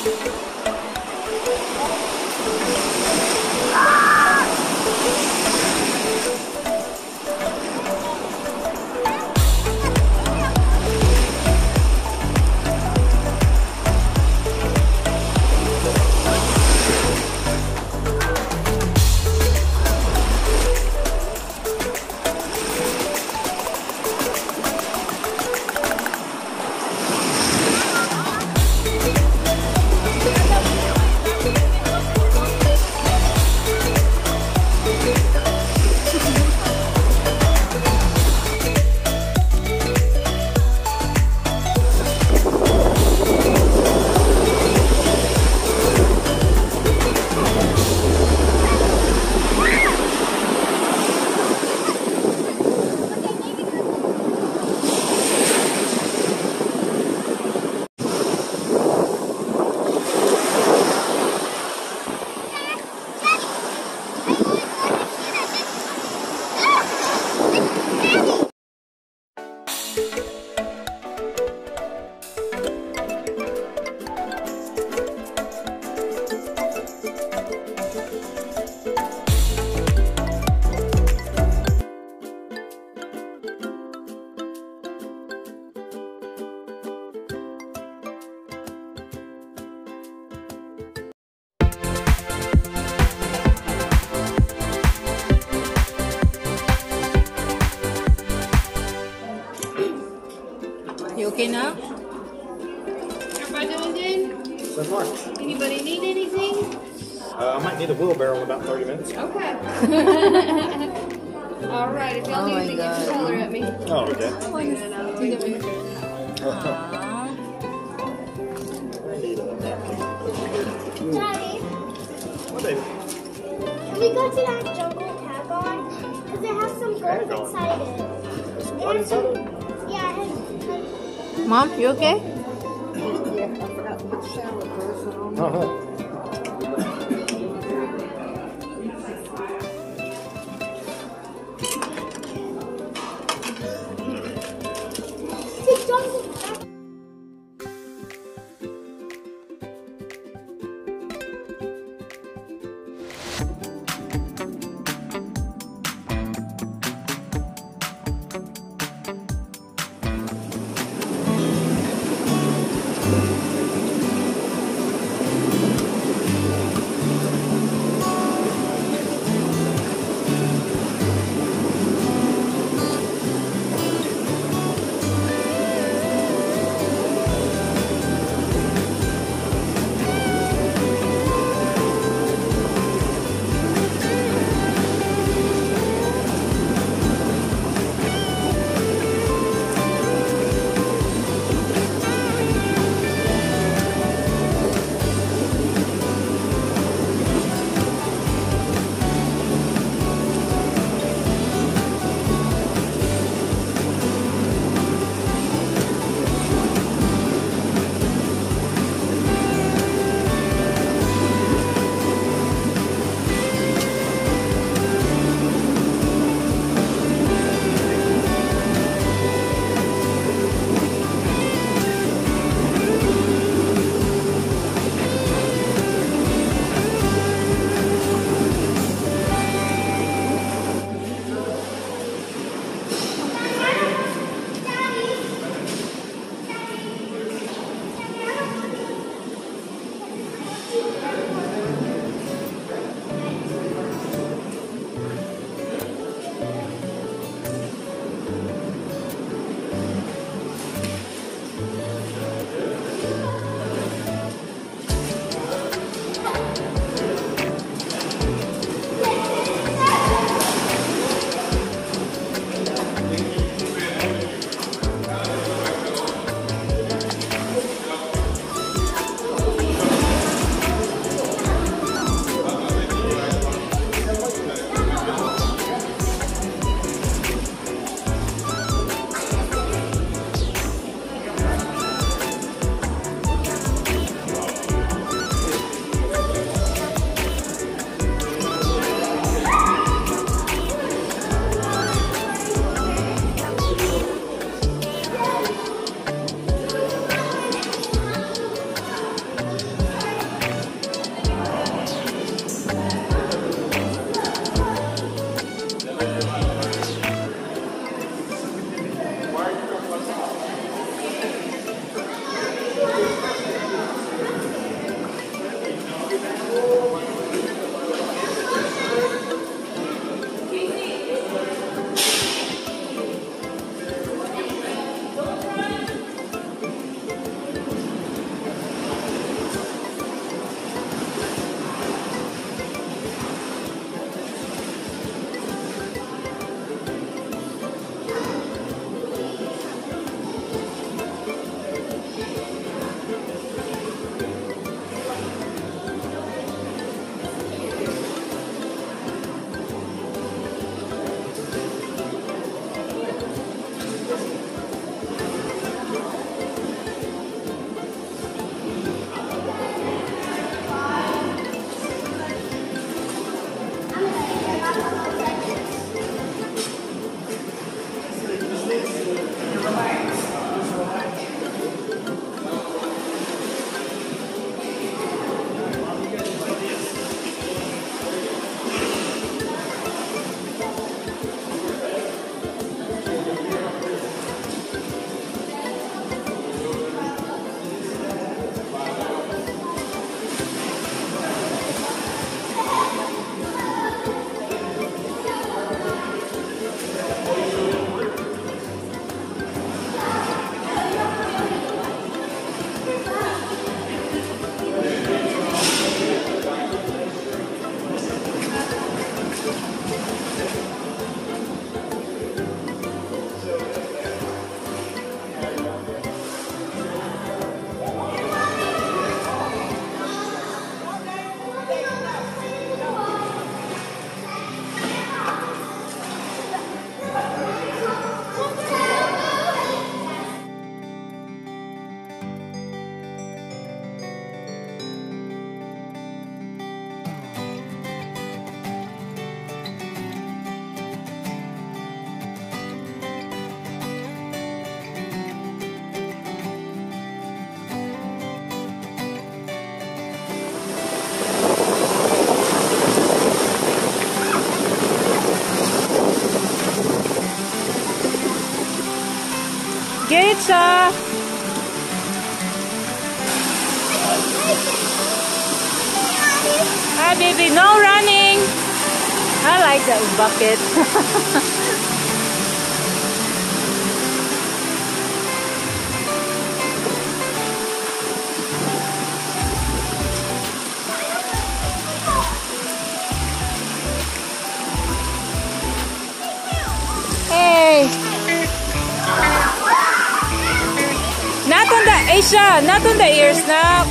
You okay now? Everybody doing good? So far. Anybody need anything? I might need a wheelbarrow in about 30 minutes. Okay. All right. If y'all Oh need my anything, God. just holler at me. Oh, okay. Taking it out of the way. I need a napkin. Daddy, What, baby? can we go to that jungle CAGLE? Because it has some birds CAGLE? inside it. There's some blood inside of it? Yeah, it has. Mom, you okay? Uh-huh. It's jungle. Bye, baby. No running. I like that bucket. Hey. Not on the Asia, not on the ears now.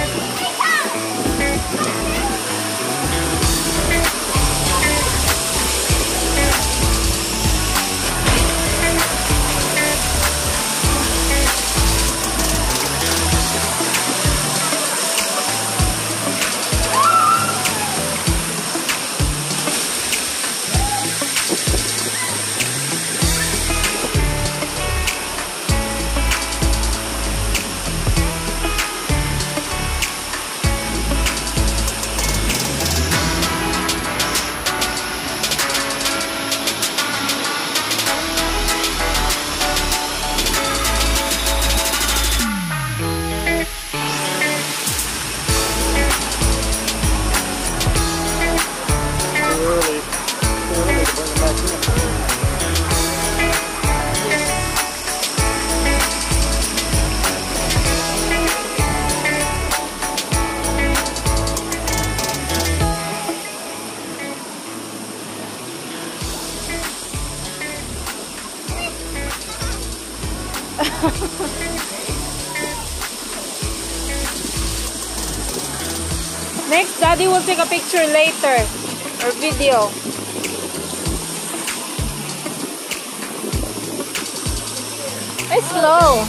Next, Daddy will take a picture later or video. It's slow.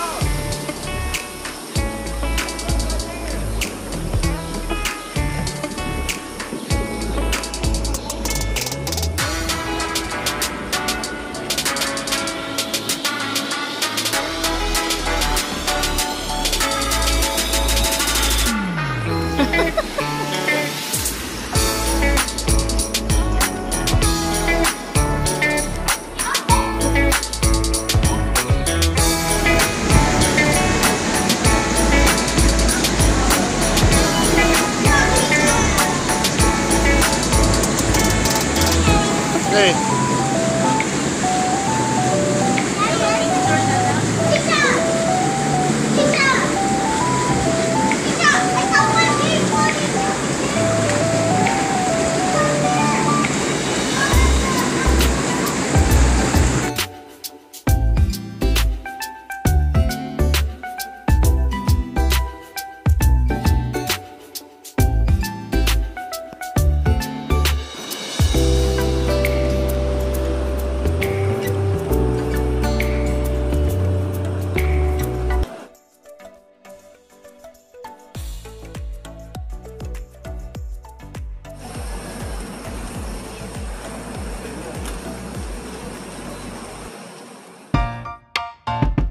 Hey.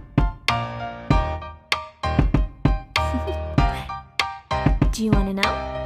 Do you want to know?